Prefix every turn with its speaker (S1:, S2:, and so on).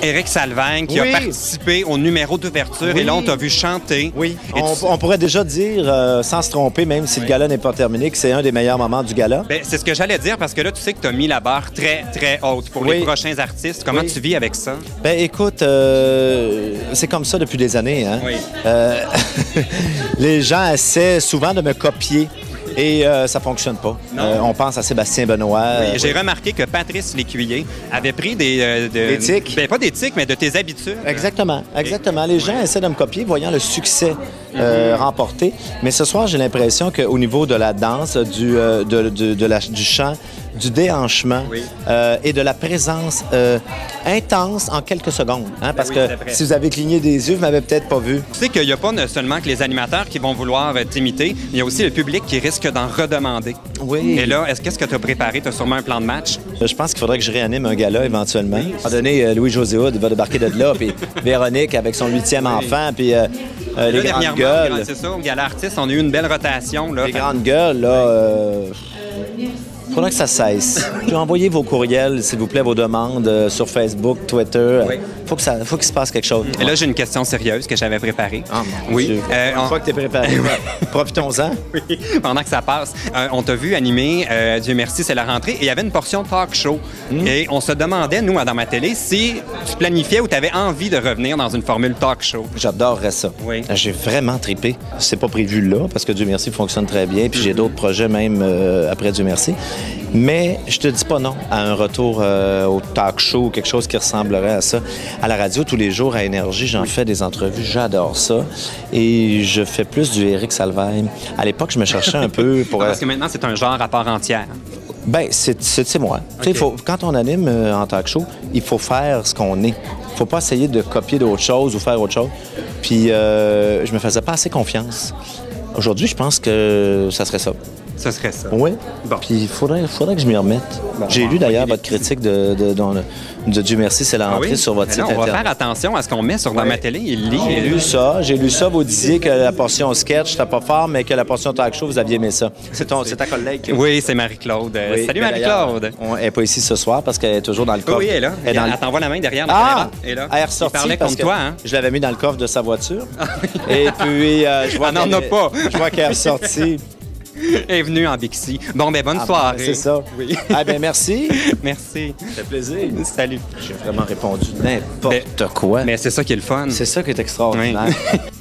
S1: Éric Salvagne qui a participé au numéro d'ouverture et là, on t'a vu chanter.
S2: Oui, on pourrait déjà dire, sans se tromper, même si le gala n'est pas terminé, que c'est un des meilleurs moments du gala.
S1: Bien, c'est ce que j'allais dire parce que là, tu sais que tu as mis la barre très, très haute pour les prochains artistes. Comment tu vis avec ça?
S2: Bien, écoute, c'est comme ça depuis des années. Hein?
S1: Oui.
S2: Les gens essaient souvent de me copier. Et ça fonctionne pas. On pense à Sébastien Benoît.
S1: Oui, j'ai remarqué que Patrice Lécuyer avait pris des
S2: tics.
S1: Bien, pas des tics, mais de tes habitudes.
S2: Exactement, exactement. Les gens essaient de me copier, voyant le succès remporté. Mais ce soir, j'ai l'impression qu'au niveau de la danse, du chant, du déhanchement et de la présence intense en quelques secondes. Hein, parce que si vous avez cligné des yeux, vous m'avez peut-être pas vu.
S1: Tu sais qu'il n'y a pas seulement que les animateurs qui vont vouloir t'imiter, mais il y a aussi le public qui risque d'en redemander.
S2: Oui.
S1: Et là, qu'est-ce que tu as préparé? Tu as sûrement un plan de match?
S2: Je pense qu'il faudrait que je réanime un gala éventuellement. À un moment donné, Louis-José Hood va débarquer de là, puis Véronique avec son 8e enfant, puis les grandes gueules.
S1: C'est ça, au gala artiste, on a eu une belle rotation. Là,
S2: les grandes gueules, là... Il faudra que ça cesse. Puis envoyez vos courriels, s'il vous plaît, vos demandes sur Facebook, Twitter. Faut qu'il se passe quelque chose.
S1: Et là, j'ai une question sérieuse que j'avais préparée.
S2: Ah, mon Dieu. Une fois que tu es préparé, profitons-en.
S1: Oui, pendant que ça passe. On t'a vu animer Dieu merci, c'est la rentrée, et il y avait une portion talk show. Et on se demandait, nous, dans ma télé, si tu planifiais ou tu avais envie de revenir dans une formule talk show.
S2: J'adorerais ça.
S1: Oui.
S2: J'ai vraiment trippé. C'est pas prévu là, parce que Dieu merci fonctionne très bien, puis j'ai d'autres projets même après Dieu merci. Mais je te dis pas non à un retour au talk show ou quelque chose qui ressemblerait à ça. À la radio, tous les jours, à Énergie, j'en fais des entrevues. J'adore ça. Et je fais plus du Éric Salvagne. À l'époque, je me cherchais un peu pour...
S1: Parce que maintenant, c'est un genre à part entière.
S2: Bien, c'est moi. Okay. Quand on anime en talk show, il faut faire ce qu'on est. Il faut pas essayer de copier d'autres choses ou faire autre chose. Puis, je me faisais pas assez confiance. Aujourd'hui, je pense que ça serait ça.
S1: Ce serait ça.
S2: Oui.
S1: Bon.
S2: Puis il faudrait que je m'y remette. Bon, j'ai lu d'ailleurs votre critique de Dieu merci, c'est la rentrée sur votre site Internet.
S1: On va faire attention à ce qu'on met sur dans ma télé.
S2: J'ai lu ça. Vous disiez que la portion sketch, c'était pas fort, mais que la portion talk show, vous aviez aimé ça. C'est ta collègue.
S1: Oui, c'est Marie-Claude. Salut Marie-Claude.
S2: Elle n'est pas ici ce soir parce qu'elle est toujours dans le coffre.
S1: Oui, elle est là. Elle t'envoie la main derrière la
S2: caméra.
S1: Elle
S2: est ressortie.
S1: Elle parlait contre toi, hein?
S2: Je l'avais mis dans le coffre de sa voiture. Et puis, je vois Je vois qu'elle est ressortie.
S1: Est venue en Bixi. Bon, ben bonne soirée.
S2: C'est ça.
S1: Oui.
S2: Merci.
S1: Merci.
S2: Ça fait plaisir.
S1: Salut.
S2: J'ai vraiment répondu n'importe quoi.
S1: Mais c'est ça qui est le fun.
S2: C'est ça qui est extraordinaire. Oui.